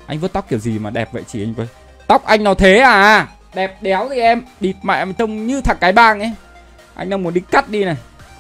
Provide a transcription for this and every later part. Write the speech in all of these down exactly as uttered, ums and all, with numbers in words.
Anh vuốt tóc kiểu gì mà đẹp vậy chỉ anh với. Tóc anh nó thế à? Đẹp đéo thì em địt mẹ em trông như thằng cái bang ấy. Anh đang muốn đi cắt đi này.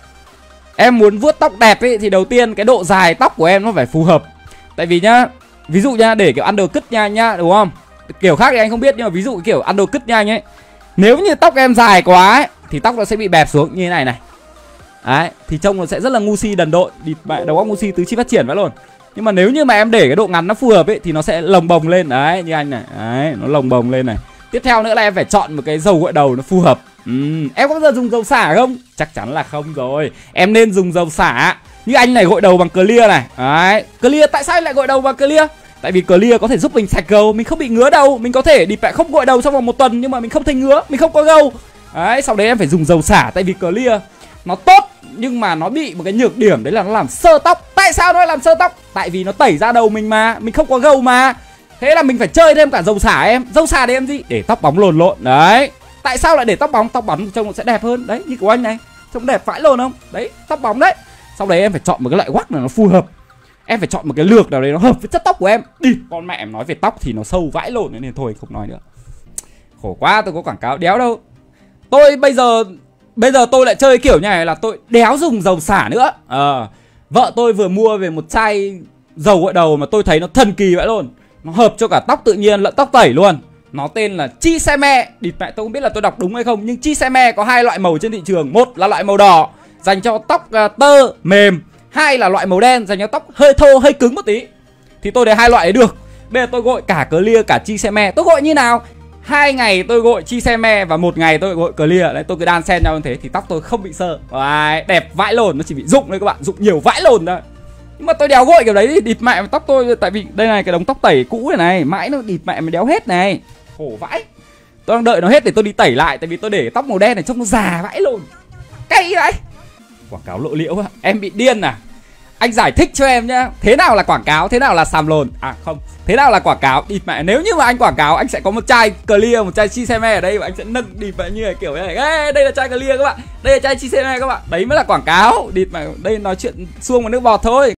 Em muốn vuốt tóc đẹp ấy thì đầu tiên cái độ dài tóc của em nó phải phù hợp. Tại vì nhá, ví dụ nhá, để kiểu undercut nha anh nhá, đúng không? Kiểu khác thì anh không biết, nhưng mà ví dụ kiểu undercut nha anh ấy. Nếu như tóc em dài quá ấy thì tóc nó sẽ bị bẹp xuống như thế này này. Đấy, thì trông nó sẽ rất là ngu si đần độn, địt mẹ đầu óc ngu si tứ chi phát triển vậy luôn. Nhưng mà nếu như mà em để cái độ ngắn nó phù hợp ấy thì nó sẽ lồng bồng lên. Đấy, như anh này. Đấy, nó lồng bồng lên này. Tiếp theo nữa là em phải chọn một cái dầu gội đầu nó phù hợp. uhm, Em có bao giờ dùng dầu xả không? Chắc chắn là không rồi. Em nên dùng dầu xả. Như anh này gội đầu bằng Clear này. Đấy, Clear tại sao anh lại gội đầu bằng Clear? Tại vì Clear có thể giúp mình sạch gầu, mình không bị ngứa đầu. Mình có thể đi phải không gội đầu trong vòng một tuần nhưng mà mình không thấy ngứa, mình không có gầu. Đấy, sau đấy em phải dùng dầu xả. Tại vì Clear nó tốt nhưng mà nó bị một cái nhược điểm, đấy là nó làm xơ tóc. Tại sao nó lại làm xơ tóc? Tại vì nó tẩy ra đầu mình mà, mình không có gầu mà. Thế là mình phải chơi thêm cả dầu xả em. Dầu xả để em gì? Để tóc bóng lồn lộn. Đấy. Tại sao lại để tóc bóng? Tóc bóng trông nó sẽ đẹp hơn. Đấy, như của anh này, trông đẹp vãi lồn không? Đấy, tóc bóng đấy. Sau đấy em phải chọn một cái loại guốc nào nó phù hợp. Em phải chọn một cái lược nào đấy nó hợp với chất tóc của em. Đi, con mẹ em nói về tóc thì nó sâu vãi lồn nên thôi không nói nữa. Khổ quá, tôi có quảng cáo đéo đâu. Tôi bây giờ Bây giờ tôi lại chơi kiểu như này là tôi đéo dùng dầu xả nữa. Ờ à, vợ tôi vừa mua về một chai dầu gội đầu mà tôi thấy nó thần kỳ vậy luôn. Nó hợp cho cả tóc tự nhiên lẫn tóc tẩy luôn. Nó tên là Chiseme. Địt mẹ, tôi không biết là tôi đọc đúng hay không, nhưng Chiseme có hai loại màu trên thị trường. Một là loại màu đỏ dành cho tóc uh, tơ mềm. Hai là loại màu đen dành cho tóc hơi thô hơi cứng một tí. Thì tôi để hai loại ấy được. Bây giờ tôi gội cả Clear cả Chiseme. Tôi gội như nào? Hai ngày tôi gội Chiseme và một ngày tôi gội Clear. Đấy, tôi cứ đan xen nhau như thế thì tóc tôi không bị sơ. Đấy, đẹp vãi lồn, nó chỉ bị rụng thôi các bạn, rụng nhiều vãi lồn thôi. Nhưng mà tôi đéo gội kiểu đấy thì địt mẹ tóc tôi. Tại vì đây này, cái đống tóc tẩy cũ này này, mãi nó địt mẹ mà đéo hết này. Khổ vãi. Tôi đang đợi nó hết để tôi đi tẩy lại. Tại vì tôi để tóc màu đen này trông nó già vãi lồn. Cay vậy. Quảng cáo lộ liễu á. Em bị điên à? Anh giải thích cho em nhá. Thế nào là quảng cáo, thế nào là xàm lồn? À không, thế nào là quảng cáo? Địt mẹ, nếu như mà anh quảng cáo, anh sẽ có một chai Clear, một chai Chiseme ở đây và anh sẽ nâng địt mẹ như này kiểu này. Ê, đây là chai Clear các bạn, đây là chai Chiseme các bạn. Đấy mới là quảng cáo. Địt mẹ, đây nói chuyện xuông và nước bọt thôi.